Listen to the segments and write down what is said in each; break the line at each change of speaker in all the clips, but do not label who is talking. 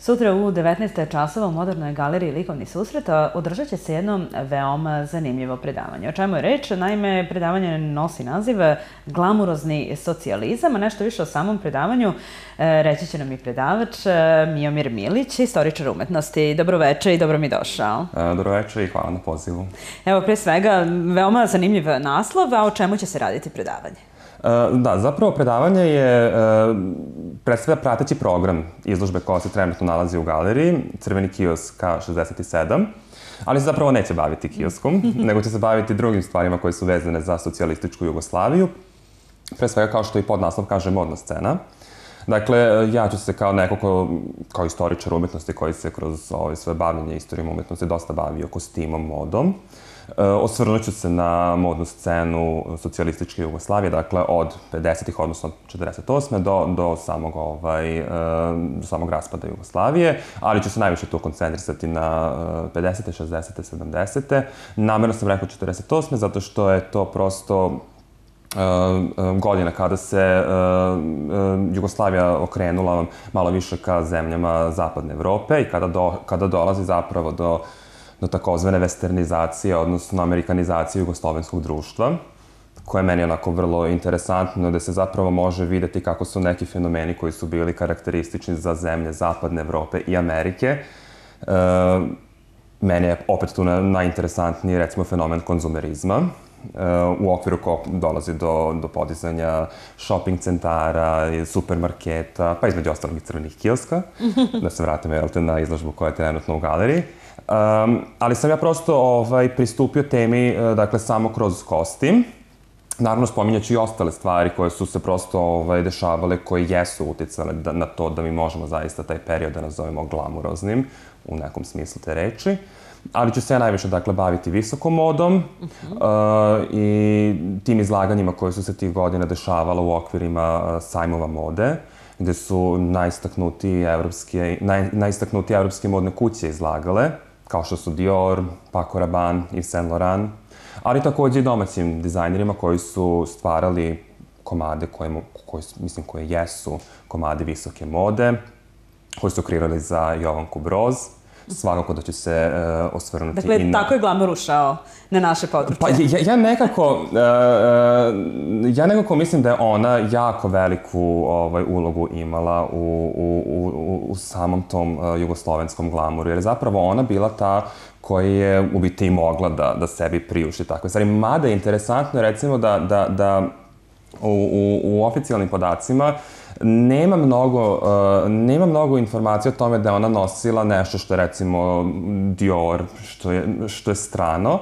Sutra u 19 časova u Modernoj galeriji likovnih susreta održat će se jedno veoma zanimljivo predavanje. O čemu je reč? Naime, predavanje nosi naziv Glamurozni socijalizam, a nešto više o samom predavanju reći će nam i predavač Miomir Milić, istoričar umetnosti. Dobroveče i dobro mi došao.
Dobroveče i hvala na pozivu.
Evo, pre svega, veoma zanimljiv naslov, a o čemu će se raditi predavanje?
Da, zapravo predavanje je predstavlja prateći program izložbe koja se trenutno nalazi u galeriji, Crveni kiosk K67, ali se zapravo neće baviti kioskom, nego će se baviti drugim stvarima koje su vezane za socijalističku Jugoslaviju. Pre svega, kao što i podnaslov kaže, modna scena. Dakle, ja ću se kao neko kao istoričar umetnosti koji se kroz svoje bavljenje istorijom umetnosti dosta bavio kostimom, modom. Osvrnut ću se na modnu scenu socijalističke Jugoslavije, dakle od 50-ih, odnosno 48. do samog raspada Jugoslavije, ali ću se najviše tu koncentrisati na 50. 60. 70. Namerno sam rekao 48. zato što je to prosto godina kada se Jugoslavija okrenula malo više ka zemljama zapadne Evrope i kada dolazi zapravo do takozvane westernizacije, odnosno amerikanizacije jugoslovenskog društva, koje je meni onako vrlo interesantno, da se zapravo može videti kako su neki fenomeni koji su bili karakteristični za zemlje zapadne Evrope i Amerike. Meni je opet tu najinteresantniji, recimo, fenomen konzumerizma, u okviru kog dolazi do podizanja shopping centara, supermarketa, pa između ostalog i crvenih kioska, da se vratim na izložbu koja je trenutno u galeriji. Ali sam ja prosto pristupio temi, dakle, samo kroz kostim. Naravno, spominjaću i ostale stvari koje su se prosto dešavale, koje jesu uticale na to da mi možemo zaista taj period da nazovemo glamuroznim, u nekom smislu te reči. Ali ću se ja najviše, dakle, baviti visokom modom i tim izlaganjima koje su se tih godina dešavala u okvirima sajmova mode, gde su najistaknutije evropske modne kuće izlagale, kao što su Dior, Paco Rabanne, Yves Saint Laurent, ali takođe i domaćim dizajnerima koji su stvarali komade koje jesu komade visoke mode, koji su kreirali za Jovanku Broz. Svakako da ću se osvrnuti i na...
Dakle, tako je glamur ušao na naše područje.
Pa ja nekako mislim da je ona jako veliku ulogu imala u samom tom jugoslovenskom glamuru, jer je zapravo ona bila ta koja je u biti i mogla da sebi priušti takve stvari. Mada je interesantno, recimo, da u oficijalnim podacima nema mnogo informacija o tome da je ona nosila nešto što je, recimo, Dior, što je strano,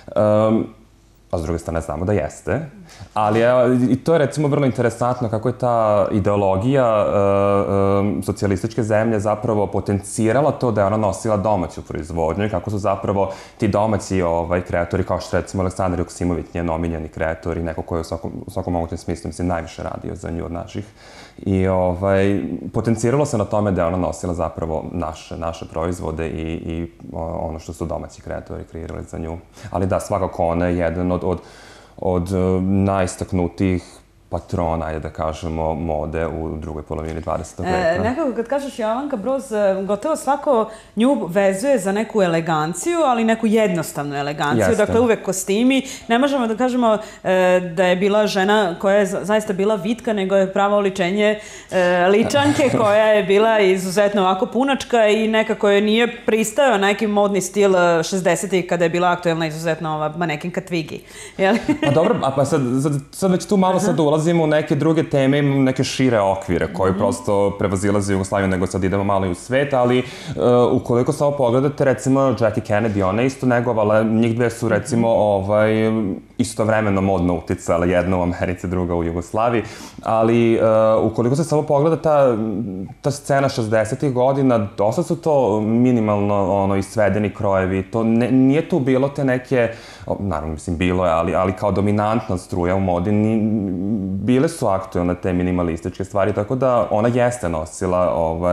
a s druge strane znamo da jeste. Ali i to je, recimo, vrlo interesantno kako je ta ideologija socijalističke zemlje zapravo potencirala to da je ona nosila domaću proizvodnju i kako su zapravo ti domaći kreatori, kao što, recimo, Aleksandar Joksimović, njen omiljeni kreator i neko koji je u svakom mogućem smislu, mislim, najviše radio za nju od naših. I potenciralo se na tome da je ona nosila zapravo naše proizvode i ono što su domaći kreatori kreirali za nju. Ali da, svakako ona je jedan od najistaknutijih patrona, ajde da kažemo, mode u drugoj polovini 20. veka.
Nekako, kad kažeš Jovanka Broz, gotovo svako nju vezuje za neku eleganciju, ali neku jednostavnu eleganciju. Dakle, uvek kostimi. Ne možemo da kažemo da je bila žena koja je zaista bila vitka, nego je pravo oličenje ličanke, koja je bila izuzetno ovako punačka i nekako je nije pristajao neki modni stil 60-ih, kada je bila aktuelna izuzetno ova manekinka Twiggy.
Pa dobro, a sad već tu malo sad ulazimo u neke druge teme, imamo neke šire okvire koji prosto prevazilaze Jugoslaviju, nego sad idemo malo i u svet, ali ukoliko samo pogledate, recimo, Jackie Kennedy, ona je isto negovala, njih dve su, recimo, istovremeno modno uticale, jedna u Americi, druga u Jugoslaviji, ali ukoliko se samo pogleda ta scena 60-ih godina, dosta su to minimalno isvedeni krojevi, nije tu bilo te neke, naravno, mislim, bilo je, ali kao dominantna struja u modi, bile su aktuelne te minimalističke stvari, tako da ona jeste nosila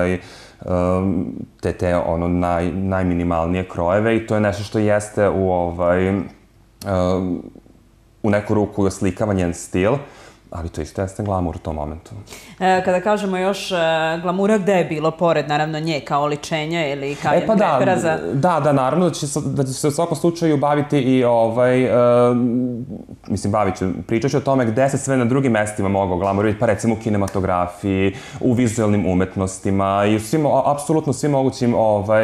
te najminimalnije krojeve i to je nešto što jeste u neku ruku oslikava njen stil, ali to isto jeste glamur u tom momentu.
Kada kažemo još glamura, gde je bilo, pored naravno nje, kao oličenja ili Kajan Pepera za...
Da, naravno da će se u svakom slučaju baviti i pričat ću o tome gde se sve na drugim mestima mogao glamuriti, pa recimo u kinematografiji, u vizualnim umetnostima i apsolutno svim mogućim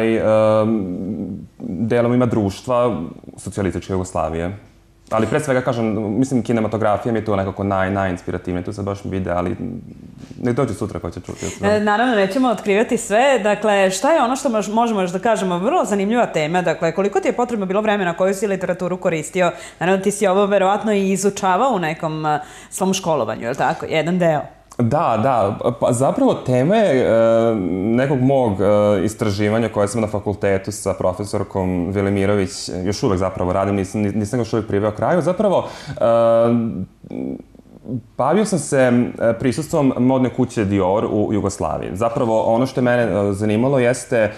delovima društva socijalističke Jugoslavije. Ali pre svega, kažem, mislim, kinematografija mi je tu nekako najinspirativnije, tu sad baš mi vide, ali nek dođe sutra ko će čuti.
Naravno, nećemo otkrivati sve. Dakle, šta je ono što možemo još da kažemo? Vrlo zanimljiva tema. Dakle, koliko ti je potrebno bilo vremena koju si literaturu koristio? Naravno, ti si ovo verovatno i izučavao u nekom svom školovanju, je li tako? Jedan deo.
Da, pa zapravo teme nekog mog istraživanja koje sam na fakultetu sa profesorkom Velimirović, još uvek zapravo radim, nisam ga još uvek priveo kraju, zapravo bavio sam se prisustvom modne kuće Dior u Jugoslaviji. Zapravo ono što je mene zanimalo jeste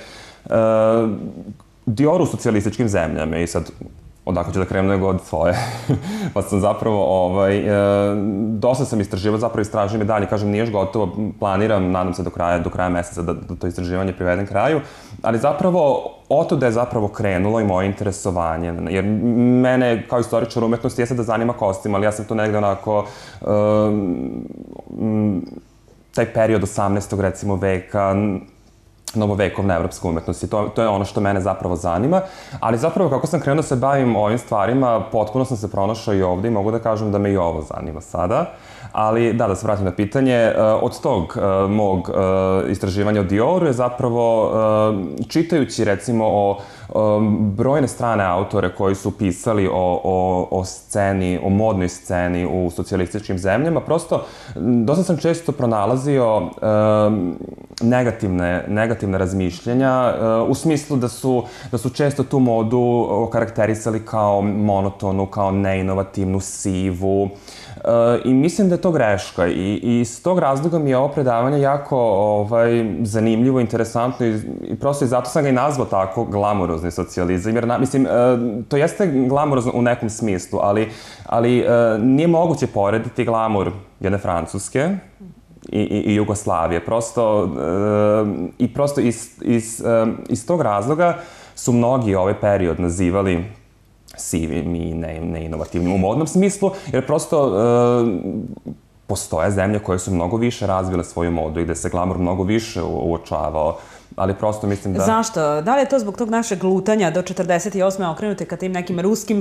Dior u socijalističkim zemljama i sad odakle ću da krenem nego od svoje. Pa sam zapravo, dosta sam istraživao, zapravo istražujem i dalje, kažem, nije još gotovo, planiram, nadam se do kraja meseca da to istraživanje privedem kraju, ali zapravo, otuda je zapravo krenulo i moje interesovanje, jer mene, kao istoričar umetnosti, jeste da zanima kostim, ali ja sam tu negde onako, taj period 18. recimo veka, novovekovna evropska umetnost i to je ono što mene zapravo zanima, ali zapravo kako sam krenuo da se bavim ovim stvarima, potpuno sam se pronašao i ovde i mogu da kažem da me i ovo zanima sada, ali da se vratim na pitanje, od tog mog istraživanja o Dioru je zapravo, čitajući recimo o brojne strane autore koji su pisali o sceni, o modnoj sceni u socijalističkim zemljama, prosto dosta sam često pronalazio negativne razmišljenja, u smislu da su često tu modu karakterisali kao monotonu, kao neinovativnu, sivu. I mislim da je to greška i iz tog razloga mi je ovo predavanje jako zanimljivo, interesantno i prosto i zato sam ga i nazvao tako glamurozni socijalizam, jer mislim, to jeste glamurozno u nekom smislu, ali nije moguće porediti glamur jedne Francuske i Jugoslavije. Prosto iz tog razloga su mnogi ovaj period nazivali sivim i neinovativnim u modnom smislu, jer prosto postoje zemlje koje su mnogo više razvile svoju modu i gde se glamur mnogo više uočavao, ali prosto mislim da...
Zašto? Da li je to zbog tog našeg lutanja do 48. okrenute ka tim nekim ruskim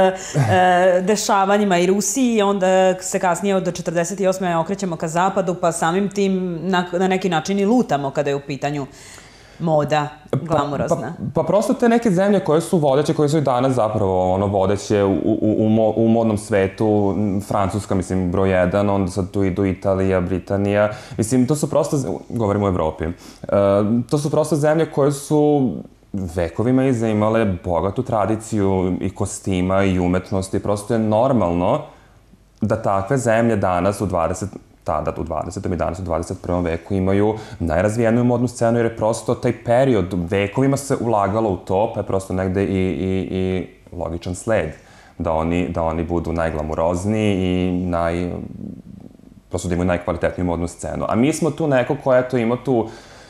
dešavanjima i Rusiji i onda se kasnije do 48. okrećemo ka zapadu, pa samim tim na neki način i lutamo kada je u pitanju moda glamurozna?
Pa prosto te neke zemlje koje su vodeće, koje su i danas zapravo vodeće u modnom svetu, Francuska, mislim, broj 1, onda sad tu idu Italija, Britanija, mislim, to su prosto, govorimo o Evropi, to su prosto zemlje koje su vekovima iza imale bogatu tradiciju i kostima i umetnosti, prosto je normalno da takve zemlje danas tada u 20. i danas u 21. veku imaju najrazvijeniju modnu scenu, jer je prosto taj period vekovima se ulagalo u to, pa je prosto negde i logičan sled da oni budu najglamurozniji i prosto da imaju najkvalitetniju modnu scenu. A mi smo tu neko ko ima tu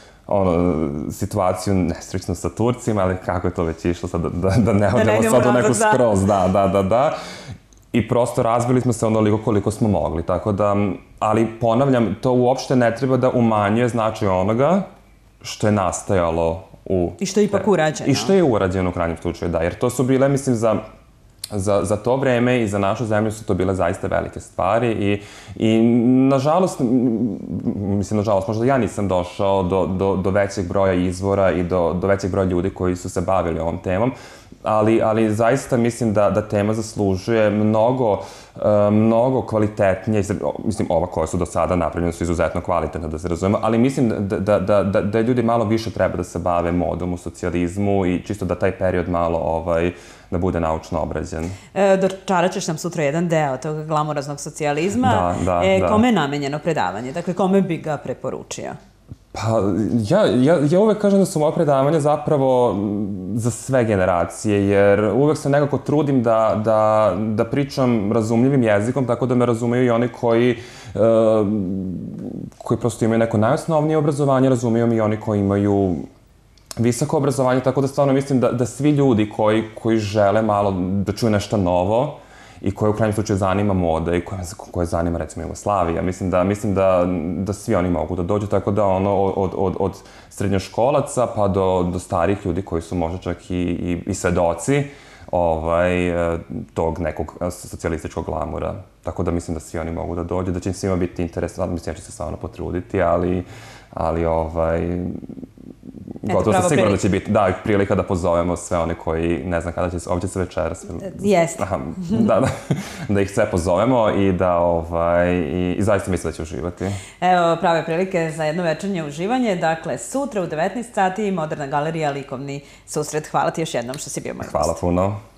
situaciju nesrećnu sa Turcima, ali kako je to već išlo sad, da ne odemo sad u neku skroz, da. I prosto razbili smo se onoliko koliko smo mogli, tako da, ali ponavljam, to uopšte ne treba da umanjuje značaj onoga što je nastajalo
i što je ipak urađeno.
I što je urađeno u krajnjem slučaju, da, jer to su bile, mislim, za to vreme i za našu zemlju su to bile zaista velike stvari i nažalost, možda ja nisam došao do većeg broja izvora i do većeg broja ljudi koji su se bavili ovom temom, ali zaista mislim da tema zaslužuje mnogo kvalitetnije, mislim, ova koja su do sada napravljena su izuzetno kvalitetna, da se razumemo, ali mislim da ljudi malo više treba da se bave modom u socijalizmu i čisto da taj period malo da bude naučno obrađen.
Dočarat ćeš nam sutra jedan deo tog glamuroznog socijalizma.
Da.
Kome je namenjeno predavanje? Dakle, kome bi ga preporučio?
Pa, ja uvek kažem da su moja predavanja zapravo za sve generacije, jer uvek se nekako trudim da pričam razumljivim jezikom, tako da me razumeju i oni koji prosto imaju neko najosnovnije obrazovanje, razumeju mi i oni koji imaju visoko obrazovanje, tako da stvarno mislim da svi ljudi koji žele malo da čuju nešto novo i koje u krajnjem slučaju zanima moda i koje zanima, recimo, Jugoslavija. Mislim da svi oni mogu da dođu, tako da od srednjoškolaca pa do starih ljudi koji su možda čak i svedoci tog nekog socijalističkog glamura. Tako da mislim da svi oni mogu da dođu, da će im svima biti interesantno, mislim ja ću se stvarno potruditi, ali gotovo sam sigurno da će biti, prilika da pozovemo sve one koji, ne znam kada će se, ovdje će se večeras.
Jeste.
Da ih sve pozovemo i i zaista mislim da će uživati.
Evo, prave prilike za jedno večernje uživanje. Dakle, sutra u 19 sati Moderna galerija, likovni susret. Hvala ti još jednom što si bio moj gost.
Hvala puno.